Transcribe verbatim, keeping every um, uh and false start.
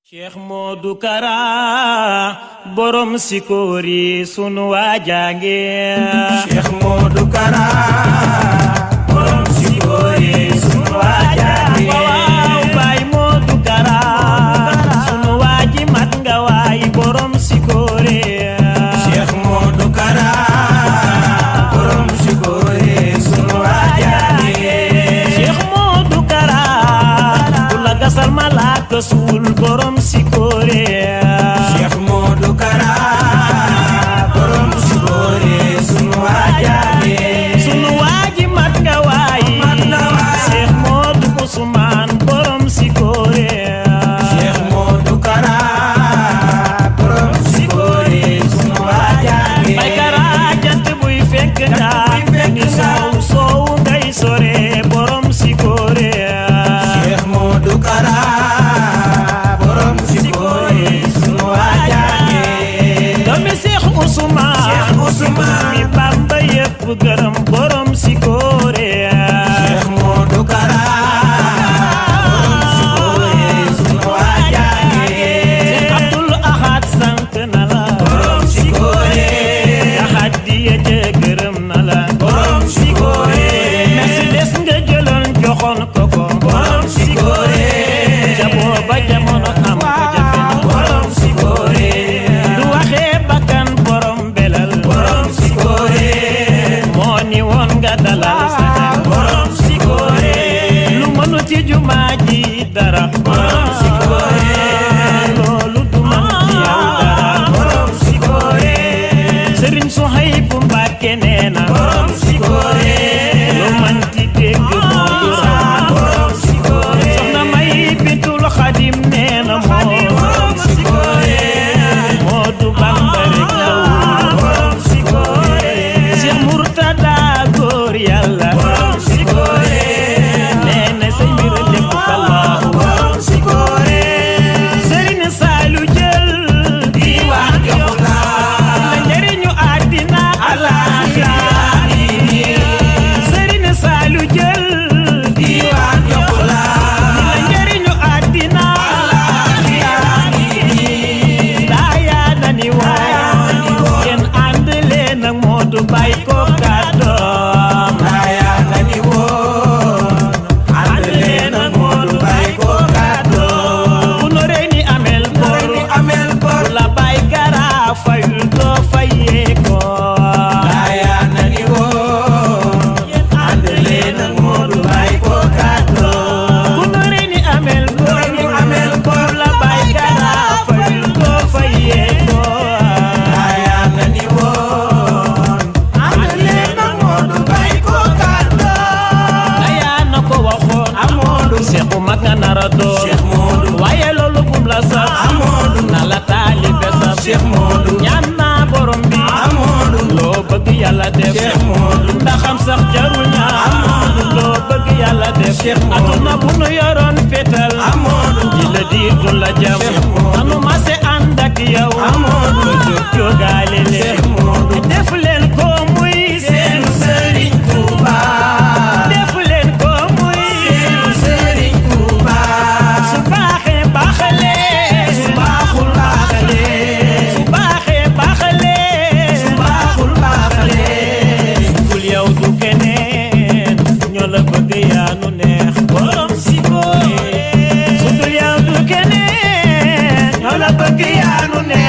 Cheikh Modou Kara borom sikori sunu wajange Cheikh Modou Kara borom sikori sunu wajange waaw Baay Modou Kara sunu waji mat nga waay borom sikori Cheikh Modou Kara borom sikori sunu wajange Cheikh Modou Kara kula gasal malaka sul borom sikore Cheikh Modou Kara borom sikore sunu wajaane sunu waji mat nga waay Cheikh Modou Ousmane borom sikore Cheikh Modou Kara borom sikore sunu wajaane bay Kara jant buy fekk na ni soow soow ngay sore borom sikore Cheikh Modou Kara mi Bamba yépp gërëm borom sikore Cheikh Modou Kara borom sikore sunu wajaane Abdul Ahad sant na la borom sikore Ahad diye je gërëm na la borom sikore Mercedes nga jëloon joxoon ko ko borom sikore jabo ba jamono am ko jafe na borom sikore du waxee bakkan borom belal moni won nga dalal sa borom sikore lu mënu ci jumaa ji dara borom sikore loolu du man ci yow dara borom sikore Serigne Souhaïbou Mbacké neena borom sikore lu man ci dégg Modou raw borom sikore soxna May Bintul Khadim neena borom sikore Modou Bamba rek la borom sikore Cheikh Murtada góor yàlla borom sikore neena say mbir lépp fallahu borom sikore Serigne Saliou jël diwaan jox la la njëriñu àddina àllaaxira Serigne Saliou jël diwaan jox la la njëriñu àddina àllaaxira daa yaa dani woo ngeen ànd leen ak Modou Baye ko kàddoom daa yaa dani woo ànd leen ak Modou Baye ko kàddoom bu no rey ni amel bor amel bor la Baye Kara fayul doo fayee ko daa yaa dani woo ànd leen ak Modou Baye ko kàddoom bu no rey ni amel bor amel bor la Baye Kara fayul doo fayee ko daa yaa dani woo ànd leen ak Modou Baye ko kàddoom daa na ko waxoon Amadou Cheikh bu mag nga nara doon Cheikh Modou waaye loolu bum la sax Amadou na la taalibe sax Cheikh Modou ñaan naa borom bi Amadou loo bëgg yàlla def Cheikh Modou ndaxam sax jarul ñaan Amadou loo bëgg yàlla def Cheikh Modou aduna bu nu yoroon fetal Amadou di la diir du la jam anu mase ànd ak yow Amadou jóg jógaale leen def leen ko muy seen Sëriñ Tuuba def leen ko muy seen Sëriñ Tuuba su baaxee baaxale su baaxul baaxale su baaxee baaxale su baaxul baaxale ful yow du keneen ñoo la bëgg yaa nu neex borom sikore su dul yow du keneen ñoo la bëgg yaa nu neex